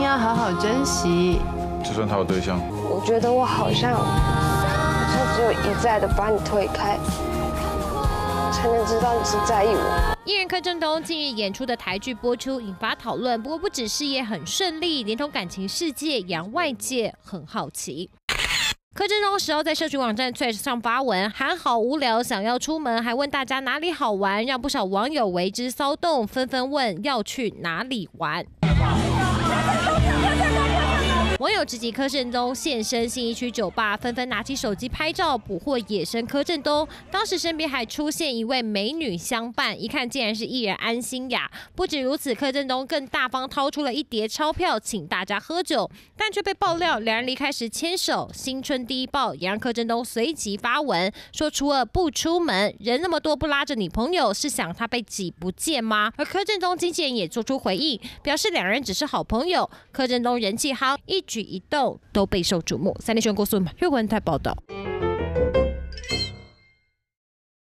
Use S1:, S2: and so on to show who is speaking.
S1: 要好好珍惜。
S2: 就算他有对象，
S3: 我觉得我好像只有一再的把你推开，才能知道你是在意我。
S4: 艺人柯震东近日演出的台剧播出，引发讨论。不过不止事业很顺利，连同感情世界也让外界很好奇。柯震东10号在社群网站 Threads 上发文，喊好无聊，想要出门，还问大家哪里好玩，让不少网友为之骚动，纷纷问要去哪里玩。网友直击柯震东现身信义区酒吧，纷纷拿起手机拍照捕获野生柯震东。当时身边还出现一位美女相伴，一看竟然是艺人安心亚。不止如此，柯震东更大方掏出了一叠钞票，请大家喝酒，但却被爆料两人离开时牵手。新春第一爆也让柯震东随即发文说，初二不出门，人那么多不拉着女朋友，是想他被挤不见吗？而柯震东经纪人也做出回应，表示两人只是好朋友。柯震东人气夯，一举一动都备受瞩目。三立新闻郭素月文台报道。